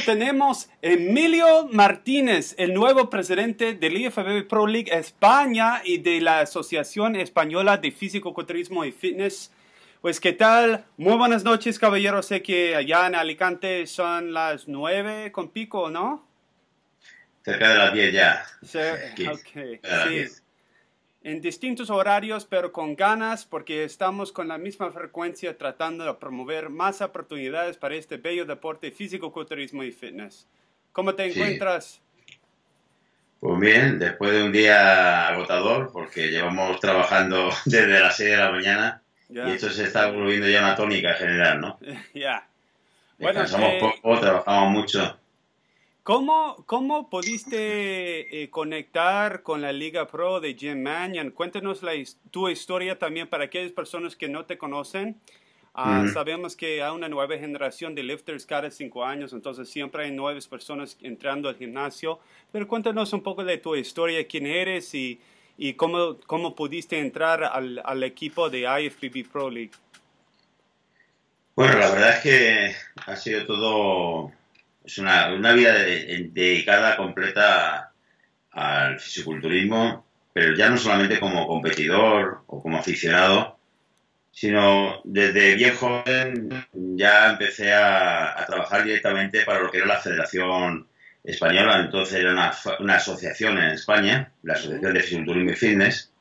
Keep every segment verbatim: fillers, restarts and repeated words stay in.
tenemos Emilio Martínez, el nuevo presidente del I F B B Pro League España y de la Asociación Española de Físico-Culturismo y Fitness. Pues, ¿qué tal? Muy buenas noches, caballeros. Sé que allá en Alicante son las nueve con pico, ¿no? Cerca de las diez ya. Sí, ok, Cerca de sí. diez. En distintos horarios, pero con ganas, porque estamos con la misma frecuencia tratando de promover más oportunidades para este bello deporte físico-culturismo y fitness. ¿Cómo te Sí. encuentras? Pues bien, después de un día agotador, porque llevamos trabajando desde las seis de la mañana y Ya, esto se está volviendo ya una tónica general, ¿no? ya. Bueno, Descansamos eh, poco, trabajamos mucho. ¿cómo, cómo pudiste eh, conectar con la Liga Pro de Jim Manion? Cuéntanos la, his- tu historia también para aquellas personas que no te conocen. Ah, Ujú. sabemos que hay una nueva generación de lifters cada cinco años, entonces siempre hay nuevas personas entrando al gimnasio. Pero cuéntanos un poco de tu historia, quién eres y, y cómo, cómo pudiste entrar al, al equipo de I F B B Pro League. Bueno, la verdad es que ha sido todo, es una, una vida de- dedicada completa al fisiculturismo, pero ya no solamente como competidor o como aficionado, sino desde bien joven ya empecé a, a trabajar directamente para lo que era la Federación Española. Entonces era una, una asociación en España, la Ujú. Asociación de Fisiculturismo y Fitness,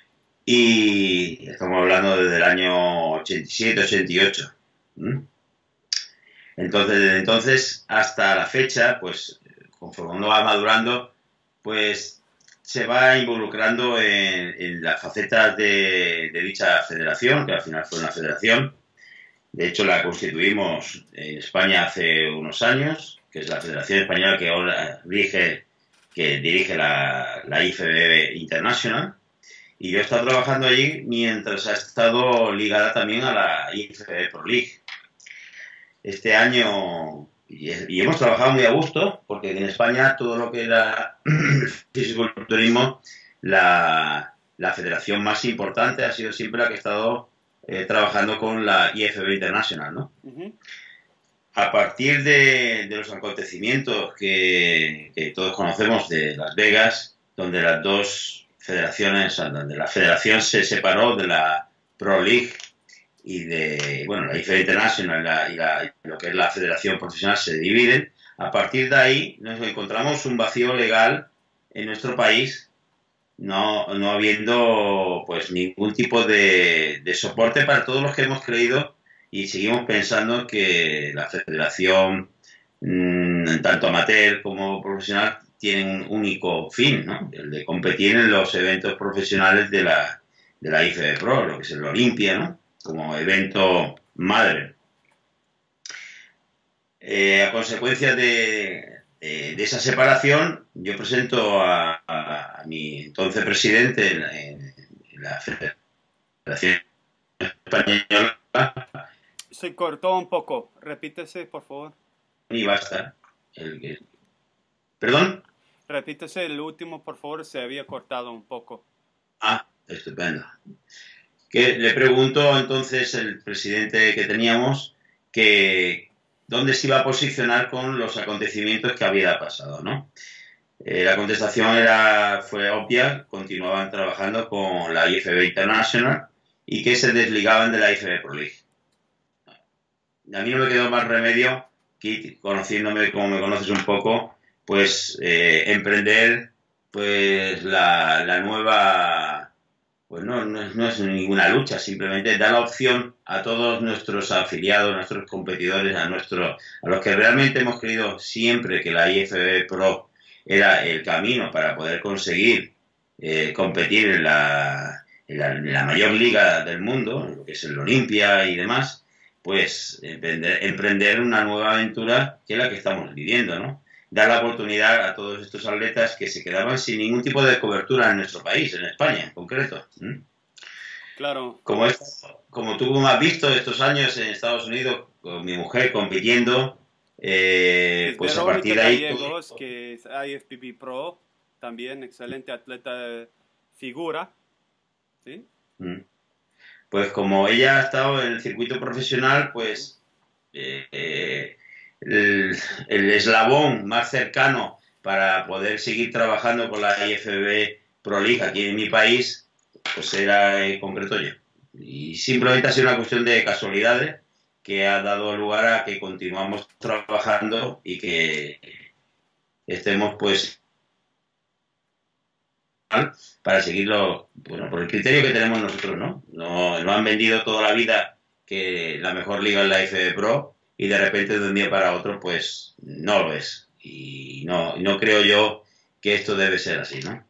y estamos hablando desde el año ochenta y siete ochenta y ocho. ¿Mm? Entonces, desde entonces hasta la fecha, pues conforme uno va madurando, pues se va involucrando en, en las facetas de, de dicha federación, que al final fue una federación. De hecho, la constituimos en España hace unos años, que es la Federación Española que ahora dirige, que dirige la, la I F B B International. Y yo he estado trabajando allí mientras ha estado ligada también a la I F B B Pro League. Este año, y, y hemos trabajado muy a gusto, porque en España todo lo que era fisiculturismo, la, la federación más importante ha sido siempre la que ha estado eh, trabajando con la I F B B International, ¿no? Ujú. A partir de, de los acontecimientos que, que todos conocemos de Las Vegas, donde las dos federaciones, donde la federación se separó de la Pro League y de, bueno, la I F B International y, la, y, la, y lo que es la federación profesional se dividen, a partir de ahí nos encontramos un vacío legal en nuestro país, no, no habiendo pues ningún tipo de, de soporte para todos los que hemos creído y seguimos pensando que la federación, mmm, tanto amateur como profesional, tiene un único fin, ¿no? El de competir en los eventos profesionales de la, de la I F B Pro, lo que es el Olimpia, ¿no? Como evento madre. Eh, a consecuencia de, de, de, esa separación, yo presento a, a, a mi entonces presidente en, en, en la Federación Española Se cortó un poco. Repítese, por favor. y basta. El, el, ¿Perdón? Repítese el último, por favor. Se había cortado un poco. Ah, estupendo. Que le preguntó entonces el presidente que teníamos que dónde se iba a posicionar con los acontecimientos que había pasado, ¿no? Eh, la contestación era, fue obvia, continuaban trabajando con la I F B International y que se desligaban de la I F B Pro League. A mí no me quedó más remedio que, conociéndome como me conoces un poco, pues eh, emprender pues la, la nueva, pues no, no, no es ninguna lucha, simplemente dar la opción a todos nuestros afiliados, a nuestros competidores, a, nuestro, a los que realmente hemos creído siempre que la I F B Pro era el camino para poder conseguir eh, competir en la, en, la, en la mayor liga del mundo, lo que es el Olimpia y demás, pues emprender, emprender una nueva aventura que es la que estamos viviendo, ¿no? Dar la oportunidad a todos estos atletas que se quedaban sin ningún tipo de cobertura en nuestro país, en España en concreto. ¿Mm? Claro. Como, es, como tú como has visto estos años en Estados Unidos, con mi mujer compitiendo, Que eh, es pues a Verónica partir de ahí... Todo... Gallegos, que es I F B B Pro, también excelente atleta figura, ¿sí? ¿Mm? Pues como ella ha estado en el circuito profesional, Ujú. pues... Eh, eh, el, el eslabón más cercano para poder seguir trabajando con la I F B B Pro League aquí en mi país, pues era en concreto yo. Y simplemente ha sido una cuestión de casualidades que ha dado lugar a que continuamos trabajando y que estemos pues para seguirlo, bueno, por el criterio que tenemos nosotros, ¿no? No, no han vendido toda la vida que la mejor liga es la F B Pro y de repente de un día para otro pues no lo es. Y no, no creo yo que esto debe ser así, ¿no?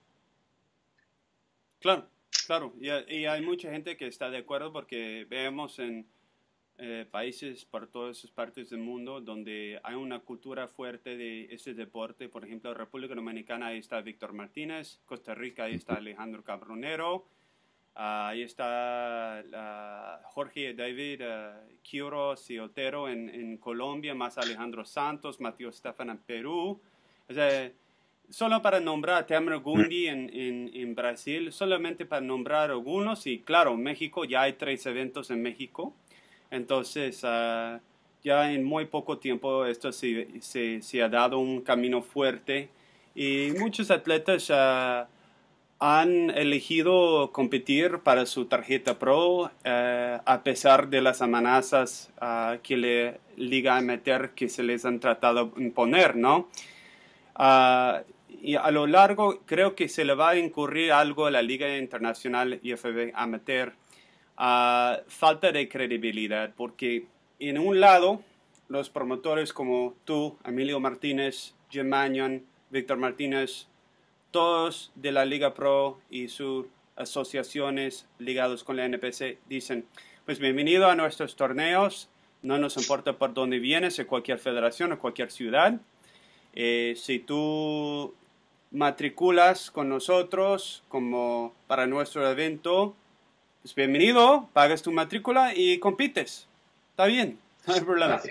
Claro, claro. Y, y hay mucha gente que está de acuerdo porque vemos en eh, países por todas esas partes del mundo donde hay una cultura fuerte de ese deporte. Por ejemplo, República Dominicana, ahí está Víctor Martínez. Costa Rica, ahí está Alejandro Cabronero. Uh, ahí está uh, Jorge David uh, Quiroz y Otero en, en Colombia, más Alejandro Santos, Matías Stefan en Perú. O sea, solo para nombrar Temer Gundi en, en, en Brasil, solamente para nombrar algunos. Y claro, México, ya hay tres eventos en México. Entonces, uh, ya en muy poco tiempo esto se, se, se ha dado un camino fuerte. Y muchos atletas uh, han elegido competir para su tarjeta Pro eh, a pesar de las amenazas uh, que la Liga Amateur que se les han tratado de imponer, ¿no? Uh, y a lo largo creo que se le va a incurrir algo a la Liga Internacional I F B B Amateur. Uh, falta de credibilidad, porque en un lado los promotores como tú, Emilio Martínez, Jim Mannion, Víctor Martínez, todos de la Liga Pro y sus asociaciones ligados con la N P C dicen, pues bienvenido a nuestros torneos, no nos importa por dónde vienes, de cualquier federación o cualquier ciudad. Eh, si tú matriculas con nosotros como para nuestro evento, pues bienvenido, pagas tu matrícula y compites. Está bien, no hay problema.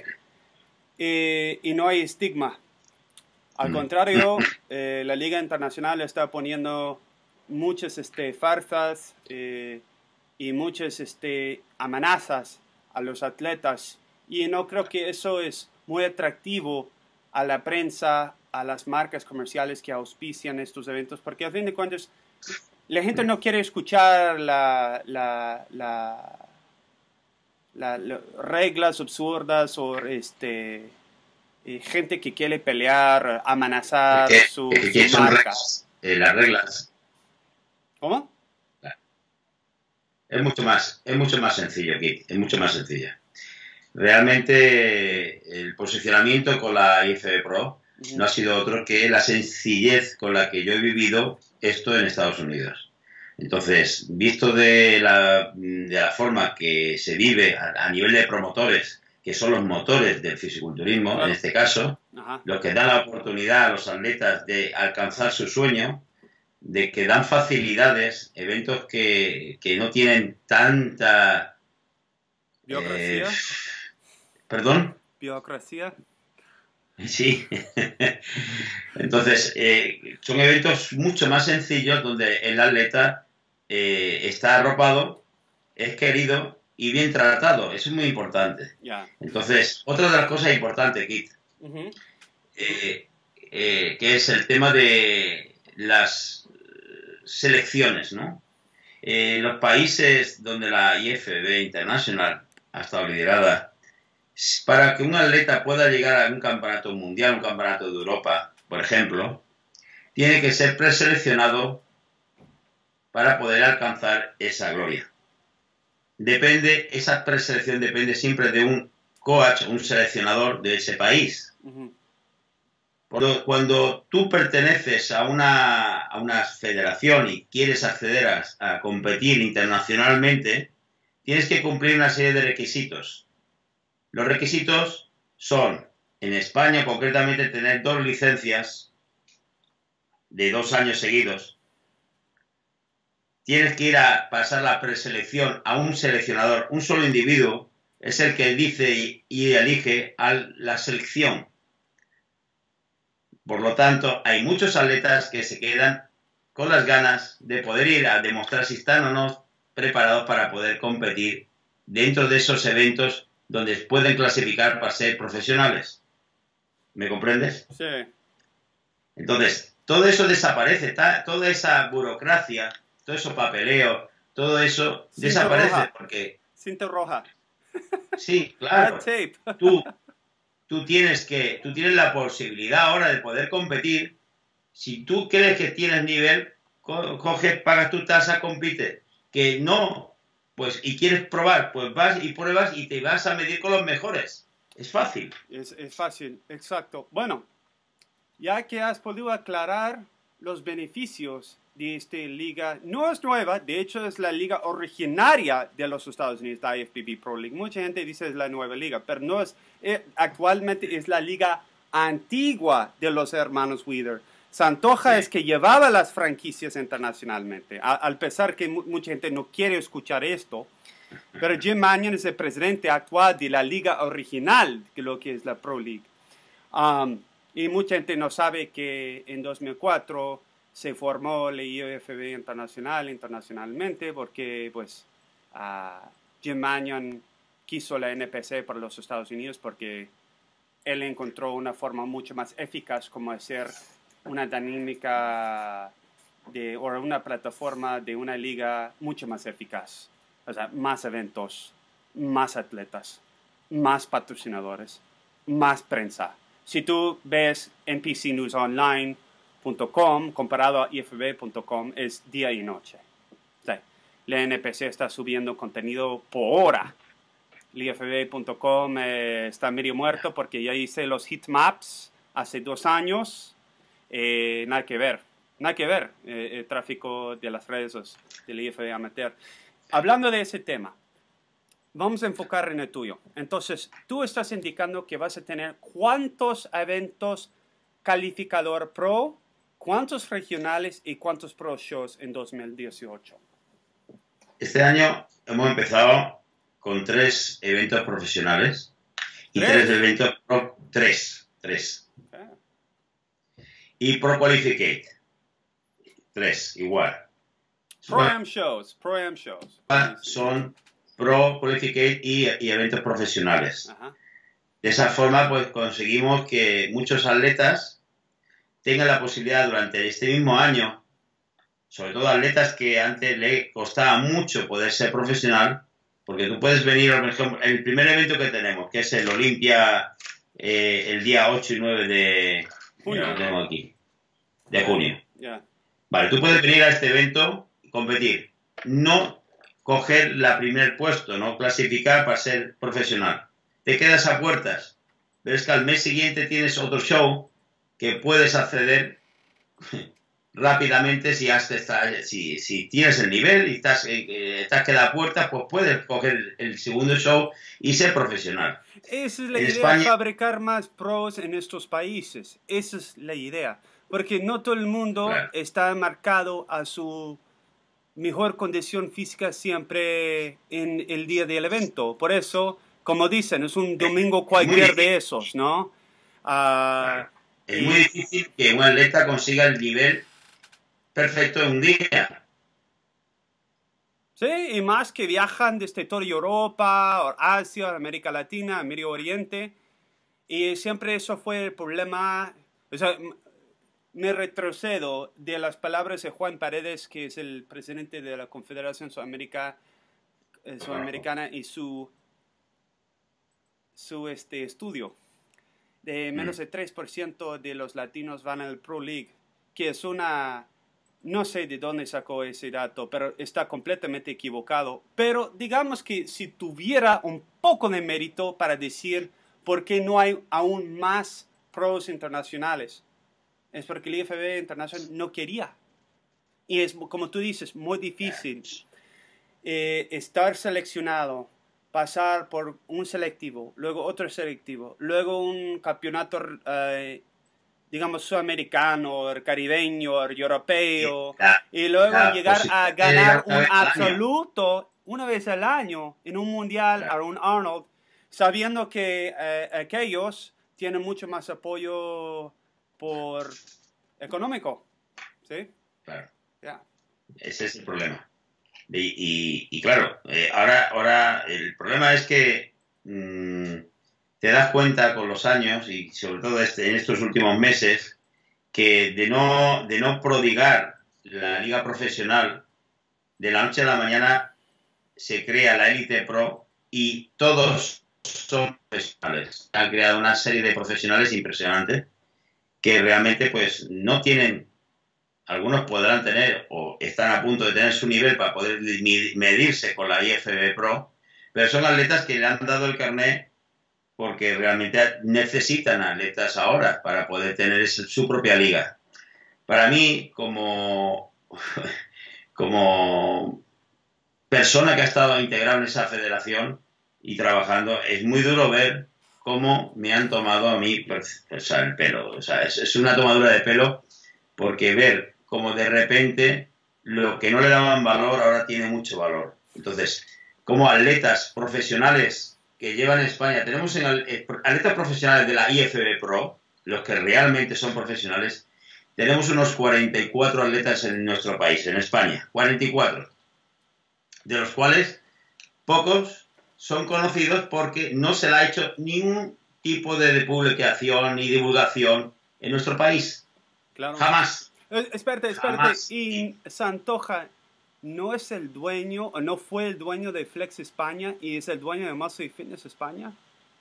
Eh, y no hay estigma. Al contrario, eh, la Liga Internacional está poniendo muchas este, farsas eh, y muchas este, amenazas a los atletas. Y no creo que eso es muy atractivo a la prensa, a las marcas comerciales que auspician estos eventos, porque a fin de cuentas la gente no quiere escuchar la, la, la, la, la reglas absurdas o este... gente que quiere pelear, amenazar que, su, que su son marca. Reglas, eh, las reglas. ¿Cómo? Es mucho más, es mucho más sencillo aquí, es mucho más sencillo. Realmente el posicionamiento con la I F B B Pro uh-huh. no ha sido otro que la sencillez con la que yo he vivido esto en Estados Unidos. Entonces, visto de la, de la forma que se vive a, a nivel de promotores, que son los motores del fisiculturismo, claro. en este caso, Ajá. los que dan la oportunidad a los atletas de alcanzar su sueño, de que dan facilidades, eventos que, que no tienen tanta... ¿Biocracia? Eh, ¿Perdón? ¿Biocracia? Sí. Entonces, eh, son eventos mucho más sencillos donde el atleta eh, está arropado, es querido y bien tratado. Eso es muy importante. Yeah. Entonces, otra de las cosas importantes, Kit, uh-huh. eh, eh, que es el tema de las selecciones, ¿no? En eh, los países donde la I F B B International ha estado liderada, para que un atleta pueda llegar a un campeonato mundial, un campeonato de Europa, por ejemplo, tiene que ser preseleccionado para poder alcanzar esa gloria. Depende, esa preselección depende siempre de un coach, un seleccionador de ese país. Uh-huh. Cuando, cuando tú perteneces a una, a una federación y quieres acceder a, a competir internacionalmente, tienes que cumplir una serie de requisitos. Los requisitos son, en España concretamente, tener dos licencias de dos años seguidos. Tienes que ir a pasar la preselección a un seleccionador. Un solo individuo es el que dice y, y elige a la selección. Por lo tanto, hay muchos atletas que se quedan con las ganas de poder ir a demostrar si están o no preparados para poder competir dentro de esos eventos donde pueden clasificar para ser profesionales. ¿Me comprendes? Sí. Entonces, todo eso desaparece, ta, toda esa burocracia, todo eso papeleo, todo eso Cinta desaparece roja. porque... Cinta roja. Sí, Red claro. tape. Tú, tú, tienes que, tú tienes la posibilidad ahora de poder competir. Si tú crees que tienes nivel, co coges, pagas tu tasa, compites. Que no, pues, y quieres probar, pues vas y pruebas y te vas a medir con los mejores. Es fácil. Es, es fácil, exacto. Bueno, ya que has podido aclarar los beneficios de esta liga, no es nueva, de hecho es la liga originaria de los Estados Unidos, la I F B B Pro League. Mucha gente dice es la nueva liga, pero no es, eh, actualmente es la liga antigua de los hermanos Wheeler. Se antoja sí. Es que llevaba las franquicias internacionalmente, a, al pesar que mu mucha gente no quiere escuchar esto, pero Jim Manion es el presidente actual de la liga original, de lo que es la Pro League. Um, y mucha gente no sabe que en dos mil cuatro se formó la I F B B internacional, internacionalmente, porque pues uh, Jim Manion quiso la N P C para los Estados Unidos porque él encontró una forma mucho más eficaz como hacer una dinámica de, o una plataforma de una liga mucho más eficaz. O sea, más eventos, más atletas, más patrocinadores, más prensa. Si tú ves N P C News Online punto com comparado a I F B B punto com, es día y noche. O sea, la N P C está subiendo contenido por hora. I F B B punto com eh, está medio muerto porque ya hice los heat maps hace dos años. Eh, nada que ver, nada que ver eh, el tráfico de las redes del I F B B amateur. Hablando de ese tema, vamos a enfocar en el tuyo. Entonces, tú estás indicando que vas a tener cuántos eventos calificador pro, cuántos regionales y cuántos pro shows en dos mil dieciocho. Este año hemos empezado con tres eventos profesionales y tres, tres eventos pro, tres, tres. Okay. Y Pro Qualificate, tres, igual. Pro-Am shows, Pro-Am shows. Son Pro Qualificate y, y eventos profesionales. Ajá. De esa forma, pues conseguimos que muchos atletas tengan la posibilidad durante este mismo año, sobre todo atletas que antes le costaba mucho poder ser profesional, porque tú puedes venir, por ejemplo, el primer evento que tenemos, que es el Olympia, eh, el día ocho y nueve de junio, mira, lo tengo aquí, de junio. Yeah. Vale, tú puedes venir a este evento y competir, no coger la primer puesto, no clasificar para ser profesional. Te quedas a puertas, ves que al mes siguiente tienes otro show que puedes acceder rápidamente si, has estar, si, si tienes el nivel y estás, eh, estás que da puertas, pues puedes coger el segundo show y ser profesional. Esa es la en idea, España, fabricar más pros en estos países. Esa es la idea. Porque no todo el mundo claro. está marcado a su mejor condición física siempre en el día del evento. Por eso, como dicen, es un domingo cualquier de esos, ¿no? Uh, claro. Es y... muy difícil que un atleta consiga el nivel perfecto en un día. Sí, y más que viajan desde toda Europa, Asia, América Latina, Medio Oriente, y siempre eso fue el problema. O sea, me retrocedo de las palabras de Juan Paredes, que es el presidente de la Confederación Sudamericana, eh, Sudamericana y su, su este, estudio. De menos de tres por ciento de los latinos van al Pro League, que es una... No sé de dónde sacó ese dato, pero está completamente equivocado. Pero digamos que si tuviera un poco de mérito para decir por qué no hay aún más pros internacionales, es porque el I F B B Internacional no quería. Y es, como tú dices, muy difícil eh, estar seleccionado, pasar por un selectivo, luego otro selectivo, luego un campeonato... Eh, digamos, sudamericano, caribeño, europeo, la, y luego la, llegar a ganar un absoluto una vez al año en un mundial claro. a un Arnold, sabiendo que eh, aquellos tienen mucho más apoyo por económico, ¿sí? Claro. Yeah. Ese es el problema. Y, y, y claro, eh, ahora, ahora el problema es que mmm, te das cuenta con los años y sobre todo este, en estos últimos meses que de no, de no prodigar la liga profesional, de la noche a la mañana se crea la Elite Pro y todos son profesionales. Han creado una serie de profesionales impresionantes que realmente pues no tienen, algunos podrán tener o están a punto de tener su nivel para poder medirse con la I F B B Pro, pero son atletas que le han dado el carnet porque realmente necesitan atletas ahora para poder tener su propia liga. Para mí, como, como persona que ha estado integrado en esa federación y trabajando, es muy duro ver cómo me han tomado a mí pues, pues, el pelo. O sea, es, es una tomadura de pelo porque ver cómo de repente lo que no le daban valor ahora tiene mucho valor. Entonces, como atletas profesionales que llevan en España, tenemos en atletas profesionales de la I F B B Pro, los que realmente son profesionales, tenemos unos cuarenta y cuatro atletas en nuestro país, en España, cuarenta y cuatro, de los cuales pocos son conocidos porque no se le ha hecho ningún tipo de publicación ni divulgación en nuestro país. Claro. Jamás. Eh, espérate, espérate. Jamás. Y Santoja no es el dueño, o no fue el dueño de Flex España y es el dueño de Muscle y Fitness España.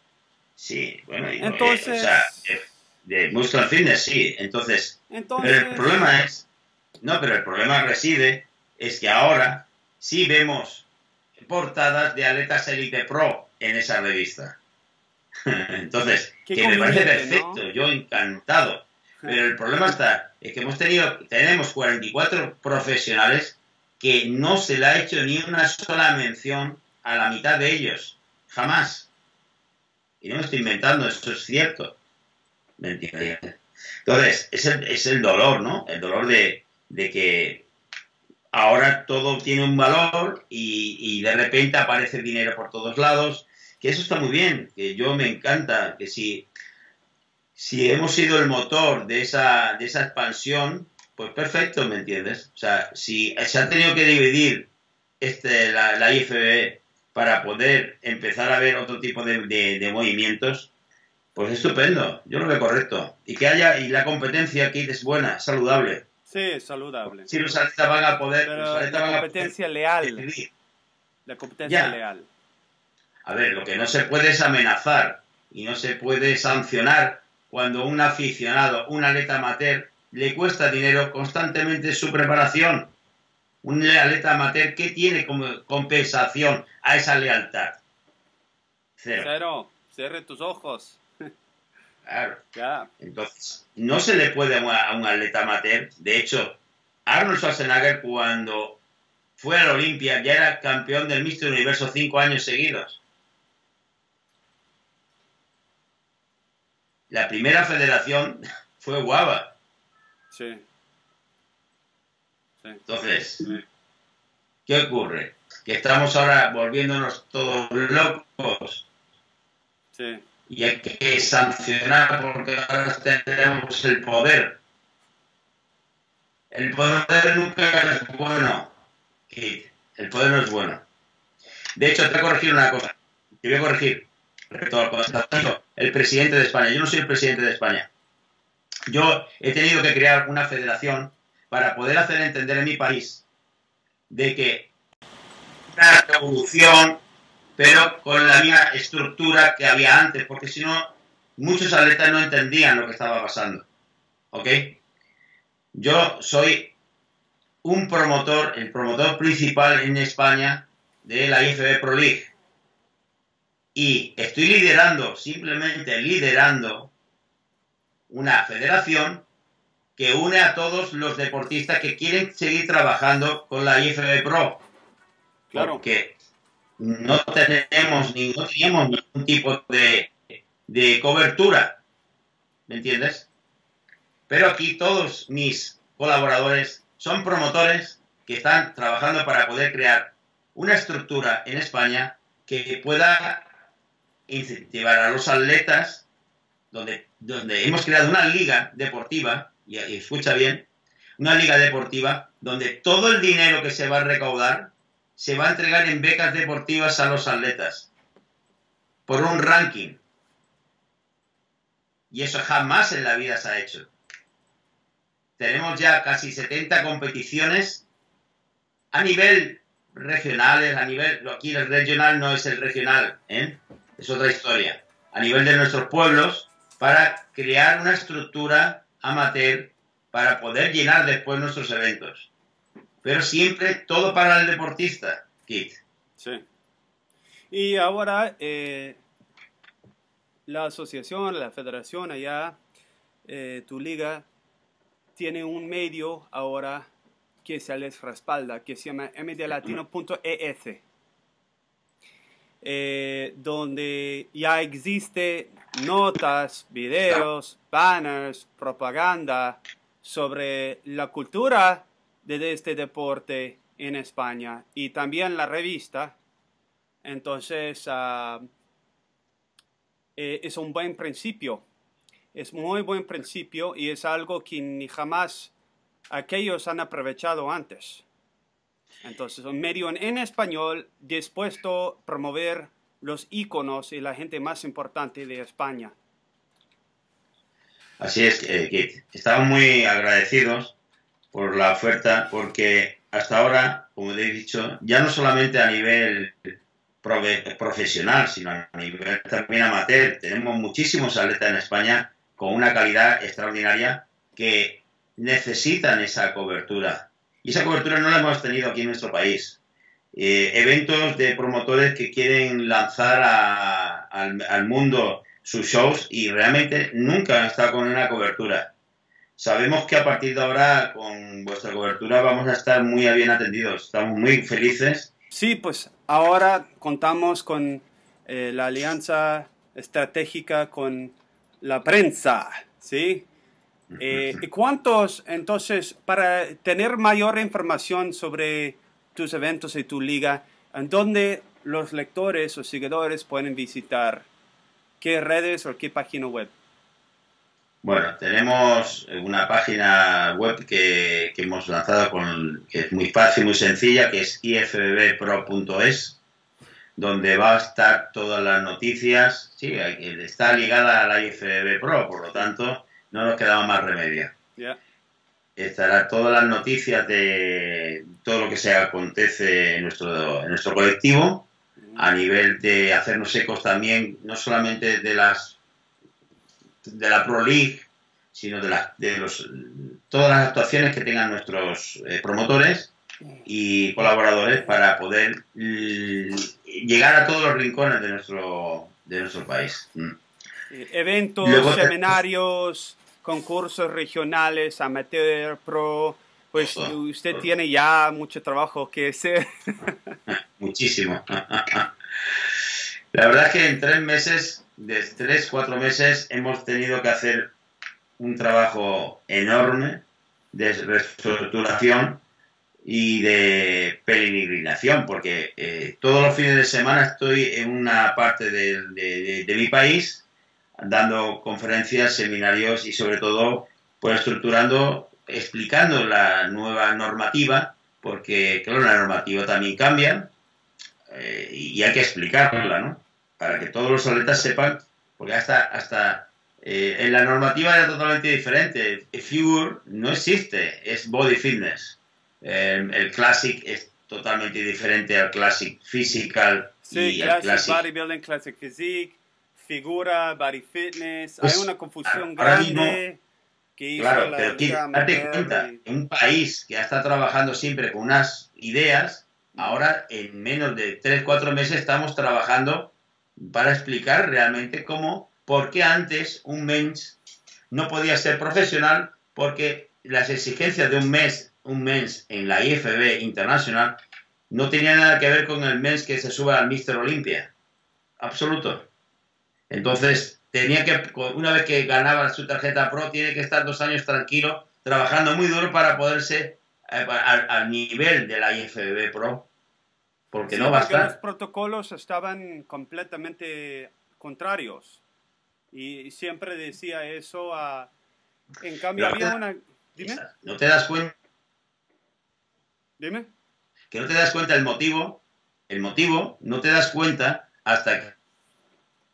Sí, bueno, y entonces, eh, o sea, de Muscle Fitness, sí. Entonces, entonces, pero el problema es, no, pero el problema reside es que ahora sí vemos portadas de atletas Elite Pro en esa revista. Entonces, que me parece perfecto, ¿no? Yo encantado. Pero el problema está, es que hemos tenido, tenemos cuarenta y cuatro profesionales que no se le ha hecho ni una sola mención a la mitad de ellos. Jamás. Y no me estoy inventando, eso es cierto. ¿Me entiendes? Entonces, es el, es el dolor, ¿no? El dolor de, de que ahora todo tiene un valor y, y de repente aparece dinero por todos lados, que eso está muy bien, que yo me encanta, que si, si hemos sido el motor de esa, de esa expansión, pues perfecto, ¿me entiendes? O sea, si se ha tenido que dividir este, la, la I F B B para poder empezar a ver otro tipo de, de, de movimientos, pues estupendo, yo lo veo correcto. Y que haya, y la competencia aquí es buena, saludable. Sí, saludable. Si los atletas van a poder... Pero los atletas la van competencia a poder leal. decidir. La competencia Ya. leal. A ver, lo que no se puede es amenazar y no se puede sancionar cuando un aficionado, un atleta amateur, le cuesta dinero constantemente su preparación. Un atleta amateur, ¿qué tiene como compensación a esa lealtad? Cero. Cero. Cierre tus ojos. Claro. Ya. Entonces, no se le puede a un atleta amateur. De hecho, Arnold Schwarzenegger, cuando fue a la Olimpia, ya era campeón del míster Universo cinco años seguidos. La primera federación fue Guava. Sí. Sí. Entonces, Sí. ¿qué ocurre? Que estamos ahora volviéndonos todos locos. Sí. Y hay que sancionar porque ahora tenemos el poder. El poder nunca es bueno. Kid. El poder no es bueno. De hecho, te voy a corregir una cosa. Te voy a corregir respecto al concepto. El presidente de España. Yo no soy el presidente de España. Yo he tenido que crear una federación para poder hacer entender en mi país de que una revolución, pero con la misma estructura que había antes, porque si no, muchos atletas no entendían lo que estaba pasando. ¿Ok? Yo soy un promotor, el promotor principal en España de la I F B B Pro League. Y estoy liderando, simplemente liderando, una federación que une a todos los deportistas que quieren seguir trabajando con la I F B B Pro. Claro. Porque no tenemos ni, no teníamos ningún tipo de, de cobertura, ¿me entiendes? Pero aquí todos mis colaboradores son promotores que están trabajando para poder crear una estructura en España que pueda incentivar a los atletas, donde, donde hemos creado una liga deportiva, y, y escucha bien, una liga deportiva donde todo el dinero que se va a recaudar se va a entregar en becas deportivas a los atletas por un ranking. Y eso jamás en la vida se ha hecho. Tenemos ya casi setenta competiciones a nivel regionales, a nivel... Aquí el regional no es el regional, ¿eh? Es otra historia. A nivel de nuestros pueblos, para crear una estructura amateur para poder llenar después nuestros eventos. Pero siempre todo para el deportista, Kit. Sí. Y ahora eh, la asociación, la federación allá, eh, tu liga, tiene un medio ahora que se les respalda, que se llama m d latino punto e s, eh, donde ya existe notas, videos, banners, propaganda sobre la cultura de este deporte en España y también la revista. Entonces, uh, eh, es un buen principio, es muy buen principio y es algo que ni jamás aquellos han aprovechado antes. Entonces, un medio en, en español dispuesto a promover los íconos y la gente más importante de España. Así es, eh, Kit. Estamos muy agradecidos por la oferta, porque hasta ahora, como te he dicho, ya no solamente a nivel profesional, sino a nivel también amateur, tenemos muchísimos atletas en España con una calidad extraordinaria que necesitan esa cobertura. Y esa cobertura no la hemos tenido aquí en nuestro país. Eh, eventos de promotores que quieren lanzar a, al, al mundo sus shows y realmente nunca han estado con una cobertura. Sabemos que a partir de ahora, con vuestra cobertura, vamos a estar muy bien atendidos. Estamos muy felices. Sí, pues ahora contamos con eh, la alianza estratégica con la prensa, ¿sí? Eh, ¿Y cuántos, entonces, para tener mayor información sobre tus eventos y tu liga, en dónde los lectores o seguidores pueden visitar? ¿Qué redes o qué página web? Bueno, tenemos una página web que, que hemos lanzado, con, que es muy fácil, muy sencilla, que es i f b b pro punto es, donde va a estar todas las noticias. Sí, está ligada a la I F B B Pro, por lo tanto, no nos quedaba más remedio. Yeah. Estará todas las noticias de todo lo que se acontece en nuestro, en nuestro colectivo, a nivel de hacernos ecos también, no solamente de las de la Pro League, sino de, la, de los, todas las actuaciones que tengan nuestros eh, promotores y colaboradores para poder llegar a todos los rincones de nuestro, de nuestro país. Mm. Eventos, Luego, seminarios, concursos regionales, amateur, pro, pues todo, usted todo. Tiene ya mucho trabajo que hacer. Muchísimo. La verdad es que en tres meses, de tres, cuatro meses, hemos tenido que hacer un trabajo enorme de reestructuración y de peregrinación, porque eh, todos los fines de semana estoy en una parte de, de, de, de mi país dando conferencias, seminarios y sobre todo pues estructurando, explicando la nueva normativa, porque claro, la normativa también cambia eh, y hay que explicarla, ¿no? Para que todos los atletas sepan, porque hasta, hasta eh, en la normativa era totalmente diferente. El Figure no existe, es Body Fitness. Eh, el Classic es totalmente diferente al Classic Physical. Sí, y Classic, el Classic Bodybuilding, Classic Physique, Figura, Body Fitness. Pues, hay una confusión ahora grande mismo, que hizo claro, la pero Liga date cuenta, y... en un país que ha estado trabajando siempre con unas ideas, ahora en menos de tres, cuatro meses estamos trabajando para explicar realmente cómo, por qué antes un mens no podía ser profesional, porque las exigencias de un mes, un mens en la I F B B Internacional no tenía nada que ver con el mens que se suba al míster Olympia. Absoluto. Entonces, tenía que, una vez que ganaba su tarjeta pro, tiene que estar dos años tranquilo, trabajando muy duro para poderse eh, al, al nivel de la I F B B Pro. Porque sí, no va a porque estar. los protocolos estaban completamente contrarios. Y siempre decía eso. A... En cambio, Pero, había una... Dime. ¿No te das cuenta? Dime. Que no te das cuenta el motivo. El motivo no te das cuenta hasta que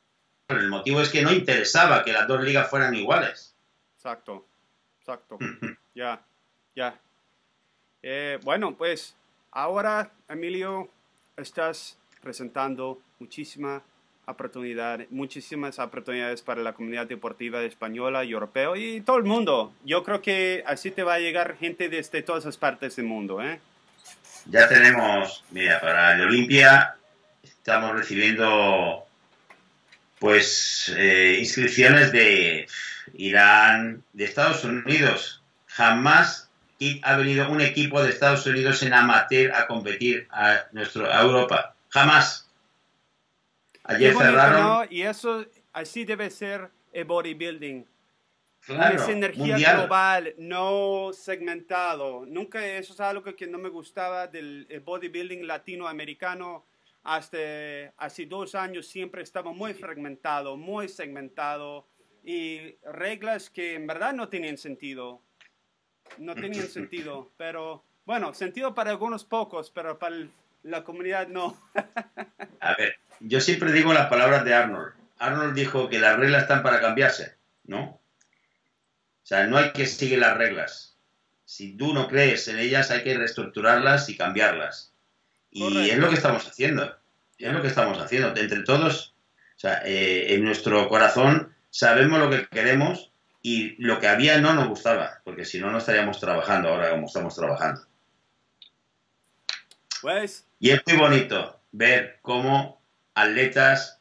El motivo es que no interesaba que las dos ligas fueran iguales. Exacto, exacto. Ya, ya. Eh, bueno, pues ahora, Emilio, estás presentando muchísima oportunidad, muchísimas oportunidades para la comunidad deportiva española y europea y todo el mundo. Yo creo que así te va a llegar gente desde todas las partes del mundo, ¿eh? Ya tenemos, mira, para el Olimpia estamos recibiendo pues eh, inscripciones de Irán, de Estados Unidos. Jamás ha venido un equipo de Estados Unidos en amateur a competir a, nuestro, a Europa. Jamás. Ayer bonito, cerraron. ¿no? Y eso así debe ser el bodybuilding. Claro, Una sinergia mundial. global, no segmentado. Nunca, eso es algo que no me gustaba del bodybuilding latinoamericano. Hasta hace dos años siempre estaba muy fragmentado, muy segmentado y reglas que en verdad no tenían sentido. No tenían sentido, pero bueno, sentido para algunos pocos, pero para la comunidad no. A ver, yo siempre digo las palabras de Arnold. Arnold dijo que las reglas están para cambiarse, ¿no? O sea, no hay que seguir las reglas. Si tú no crees en ellas, hay que reestructurarlas y cambiarlas. Y Correcto. Es lo que estamos haciendo. Es lo que estamos haciendo. Entre todos, o sea, eh, en nuestro corazón sabemos lo que queremos y lo que había no nos gustaba, porque si no, no estaríamos trabajando ahora como estamos trabajando. Pues... Y es muy bonito ver cómo atletas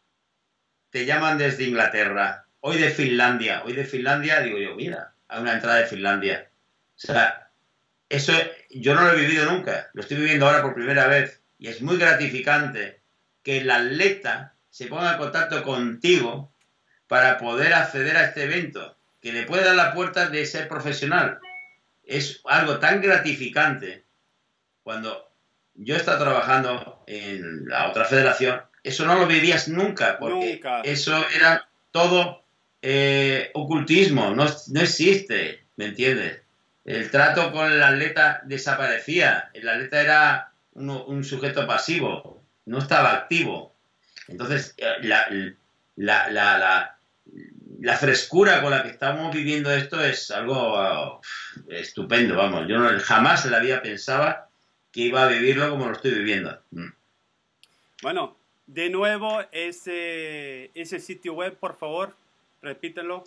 te llaman desde Inglaterra, hoy de Finlandia, hoy de Finlandia, digo yo, mira, hay una entrada de Finlandia. O sea, eso yo no lo he vivido nunca, lo estoy viviendo ahora por primera vez. Y es muy gratificante que el atleta se ponga en contacto contigo para poder acceder a este evento, que le puede dar la puerta de ser profesional. Es algo tan gratificante. Cuando yo estaba trabajando en la otra federación, eso no lo vivías nunca, porque nunca. Eso era todo eh, ocultismo, no, no existe, ¿me entiendes? El trato con el atleta desaparecía, el atleta era un, un sujeto pasivo, no estaba activo. Entonces, la, la, la, la, la frescura con la que estamos viviendo esto es algo uh, estupendo, vamos. Yo no, jamás en la vida pensaba que iba a vivirlo como lo estoy viviendo. Mm. Bueno, de nuevo, ese, ese sitio web, por favor, repítelo.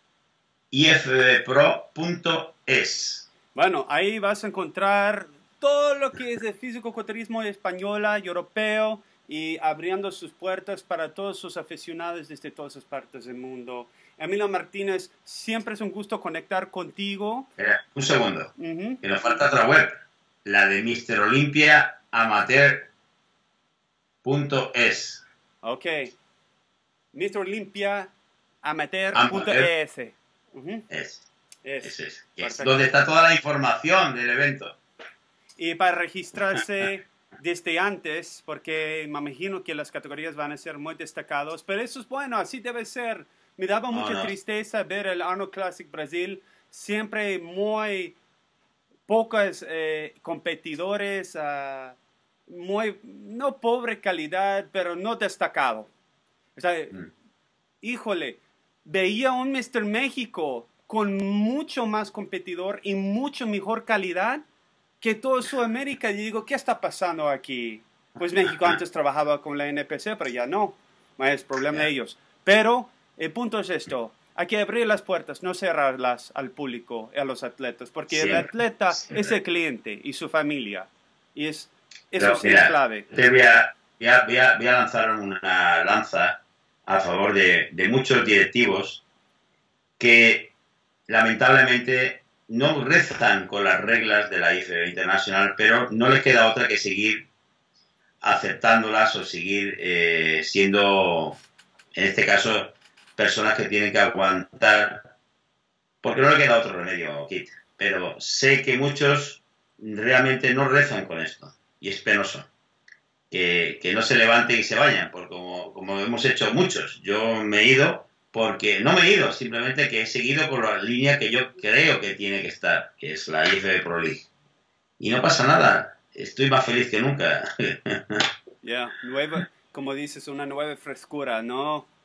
I F B B pro punto es. Bueno, ahí vas a encontrar todo lo que es el físico-culturismo española y europeo y abriendo sus puertas para todos sus aficionados desde todas las partes del mundo. Emilio Martínez, siempre es un gusto conectar contigo. Espera, un segundo, Uh-huh. que nos falta otra web, la de mister Olympia amateur punto es. Ok. mister Olympia amateur punto es. Uh-huh. Es. Es, es, es, es donde está toda la información del evento. Y para registrarse desde antes, porque me imagino que las categorías van a ser muy destacadas, pero eso es bueno, así debe ser. Me daba mucha no, no. tristeza ver el Arnold Classic Brasil, siempre muy pocos eh, competidores, uh, muy, no pobre calidad, pero no destacado. O sea, mm. híjole, veía un mister México con mucho más competidor y mucho mejor calidad que todo Sudamérica. Y digo, ¿qué está pasando aquí? Pues México antes trabajaba con la N P C, pero ya no. Es problema de ellos. Pero el punto es esto. Hay que abrir las puertas, no cerrarlas al público, a los atletas. Porque sí, el atleta sí. es el cliente y su familia. Y es, eso pero, sí mira, es clave. Te voy a, voy, a, voy, a, voy a lanzar una lanza a favor de, de muchos directivos que lamentablemente no rezan con las reglas de la I F B B Internacional, pero no les queda otra que seguir aceptándolas o seguir eh, siendo, en este caso, personas que tienen que aguantar, porque no le queda otro remedio, Kit. Pero sé que muchos realmente no rezan con esto, y es penoso. Que, que no se levanten y se vayan, porque como, como hemos hecho muchos, yo me he ido porque no me he ido, simplemente que he seguido con la línea que yo creo que tiene que estar, que es la I F B B Pro League. Y no pasa nada, estoy más feliz que nunca. Ya, yeah, nueva, como dices, una nueva frescura, ¿no?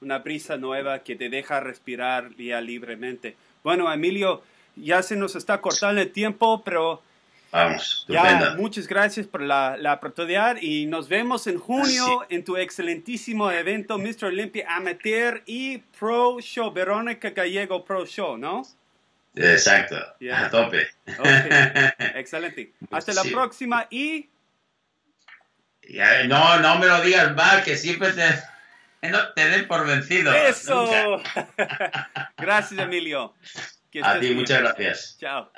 una brisa nueva que te deja respirar ya libremente. Bueno, Emilio, ya se nos está cortando el tiempo, pero Vamos, ya, muchas gracias por la, la oportunidad y nos vemos en junio sí. en tu excelentísimo evento mister Olympia Amateur y Pro Show, Verónica Gallego Pro Show, ¿no? Exacto, Yeah. a tope. Okay. Excelente. Hasta la Sí. próxima y... Ya, no, no me lo digas más, que siempre te, no te den por vencido. ¡Eso! Nunca. Gracias, Emilio. Que A estés ti, bien. muchas gracias. Chao.